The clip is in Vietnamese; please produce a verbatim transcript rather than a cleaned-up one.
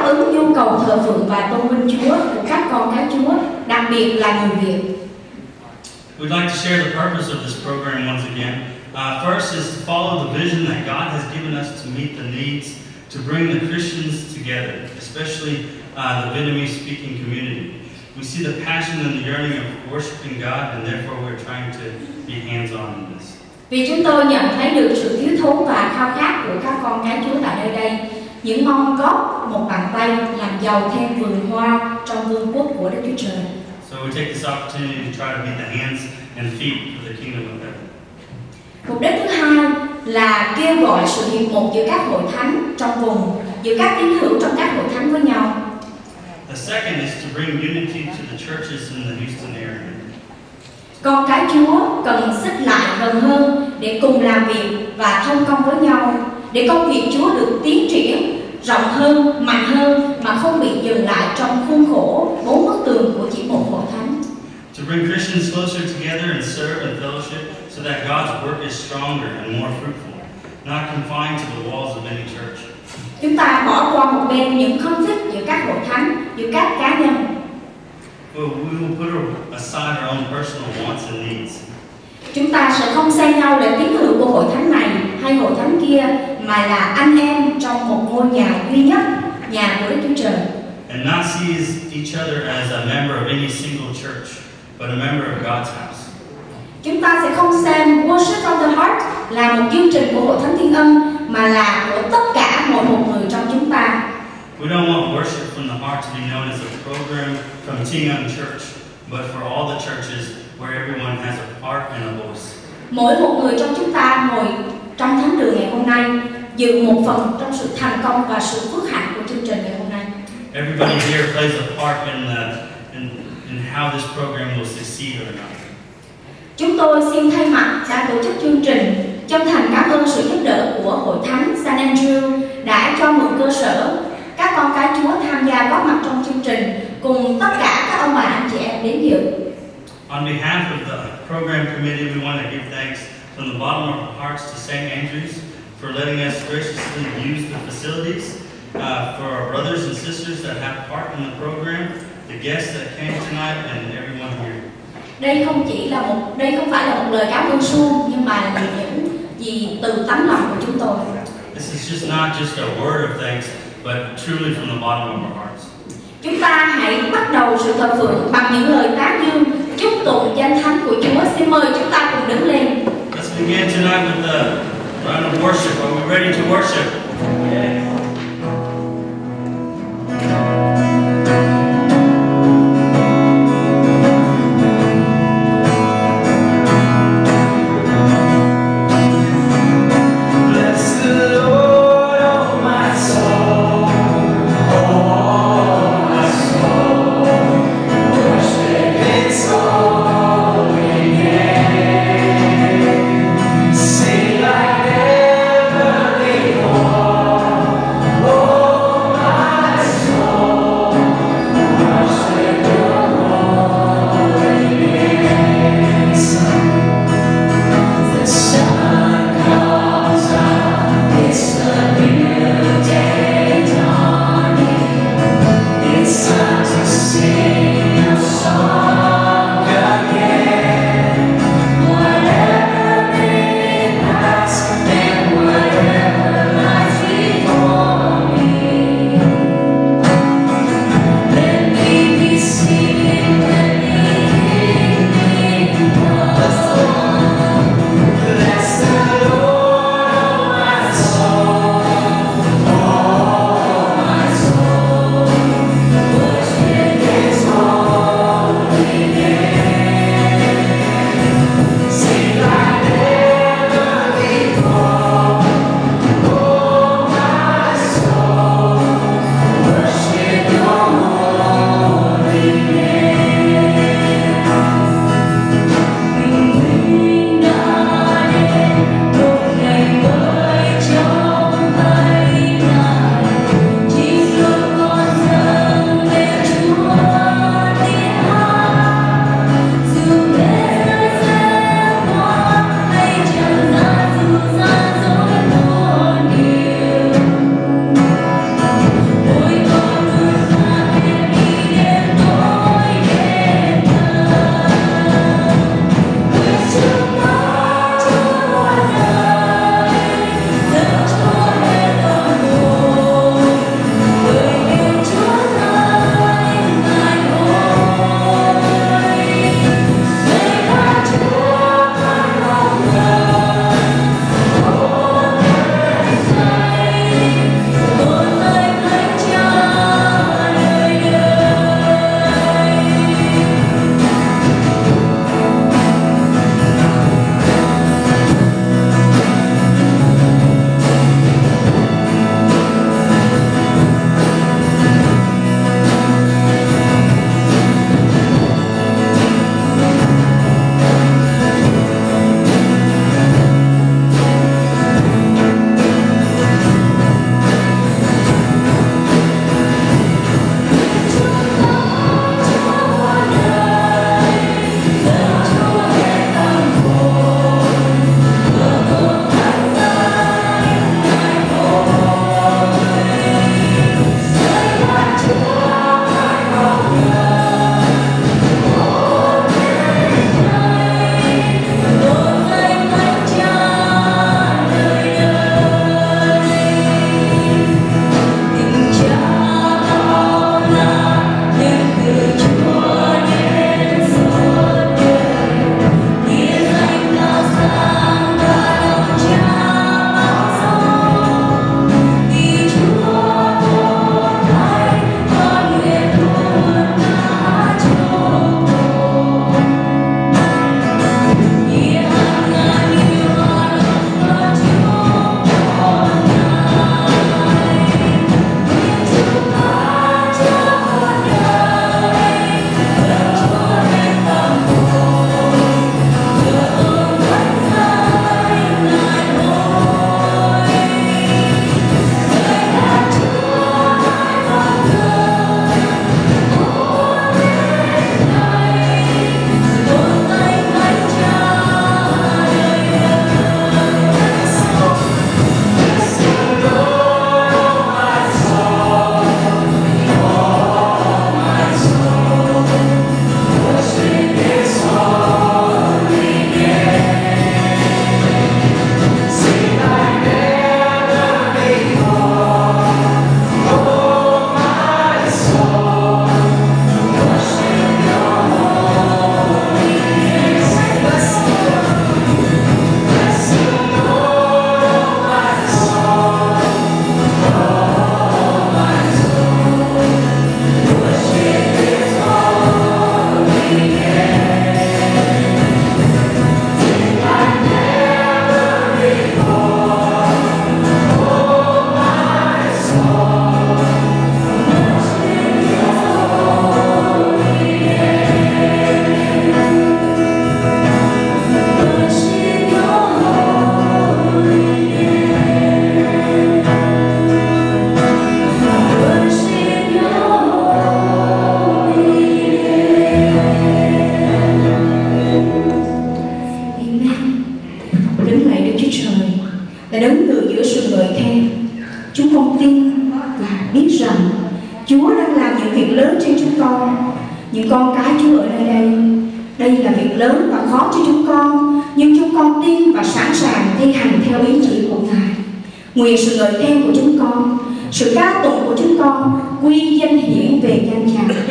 ứng nhu cầu thờ phượng và tôn vinh Chúa của các con cái Chúa, đặc biệt là người Việt. We'd like to share the purpose of this program once again. Uh, first is to follow the vision that God has given us to meet the needs, to bring the Christians together, especially uh, the Vietnamese-speaking community. We see the passion and the yearning of worshiping God, and therefore we're trying to be hands-on in this. Vì chúng tôi nhận thấy được sự thiếu thốn và khao khát của các con cái Chúa tại nơi đây, những mong góp một bàn tay làm giàu thêm vườn hoa trong vương quốc của Đức Chúa Trời. So we take this opportunity to try to be the hands and feet for the kingdom of heaven. Mục đích thứ hai là kêu gọi sự hiệp một giữa các hội thánh trong vùng, giữa các tín hữu trong các hội thánh với nhau. The second is to bring unity to the churches in the Houston area. Con cái Chúa cần xích lại gần hơn để cùng làm việc và thông công với nhau, để công việc Chúa được tiến triển rộng hơn, mạnh hơn mà không bị dừng lại trong khuôn khổ bốn bức tường của chỉ một hội thánh. To bring Christians closer together and serve and fellowship so that God's work is stronger and more fruitful, not confined to the walls of any church. Chúng ta bỏ qua một bên những conflict giữa các hội thánh, giữa các cá nhân. Well, we will put aside our own personal wants and needs. Chúng ta sẽ không xem nhau là tín hữu của hội thánh này hay hội thánh kia, mà là anh em trong một ngôi nhà duy nhất, nhà của Đức Chúa Trời. And not see each other as a member of any single church, but a member of God's house. Chúng ta sẽ không xem Worship from the Heart là một chương trình của hội thánh Thiên Ân, mà là của tất cả mỗi một người trong chúng ta. We don't want worship from the heart to be known as a program from Thiên Ân Church, but for all the churches where everyone has a part and a voice. Mỗi một người trong chúng ta ngồi trong thánh đường ngày hôm nay dự một phần trong sự thành công và sự phước hạnh của chương trình ngày hôm nay. Everybody here plays a part in the in, in how this program will succeed or not. Chúng tôi xin thay mặt ban tổ chức chương trình chân thành cảm ơn sự giúp đỡ của hội thánh San Andrew đã cho mượn cơ sở các con cái Chúa tham gia góp mặt trong chương trình cùng tất cả các ông bà anh chị em đến dự. On behalf of the program committee, we want to give thanks from the bottom of our hearts to Saint Andrews for letting us graciously use the facilities, uh, for our brothers and sisters that have part in the program, the guests that came tonight, and everyone here. Đây không chỉ là một, đây không phải là một lời cảm ơn suông, nhưng mà là những gì từ tấm lòng của chúng tôi. This is just not just a word of thanks, but truly from the bottom of our hearts. Chúng ta hãy bắt đầu sự thờ phượng bằng những lời tán dương, chúc tụng danh thánh của Chúa. Xin mời chúng ta cùng đứng lên. Let's begin tonight with the round of worship. Are we ready to worship? Yeah. Sing like never before. Chúa đang làm những việc lớn trên chúng con. Những con cái Chúa ở nơi đây, đây là việc lớn và khó cho chúng con, nhưng chúng con tin và sẵn sàng thi hành theo ý chỉ của Ngài. Nguyện sự ngợi khen của chúng con, sự ca tụng của chúng con quy danh hiển về danh Ngài.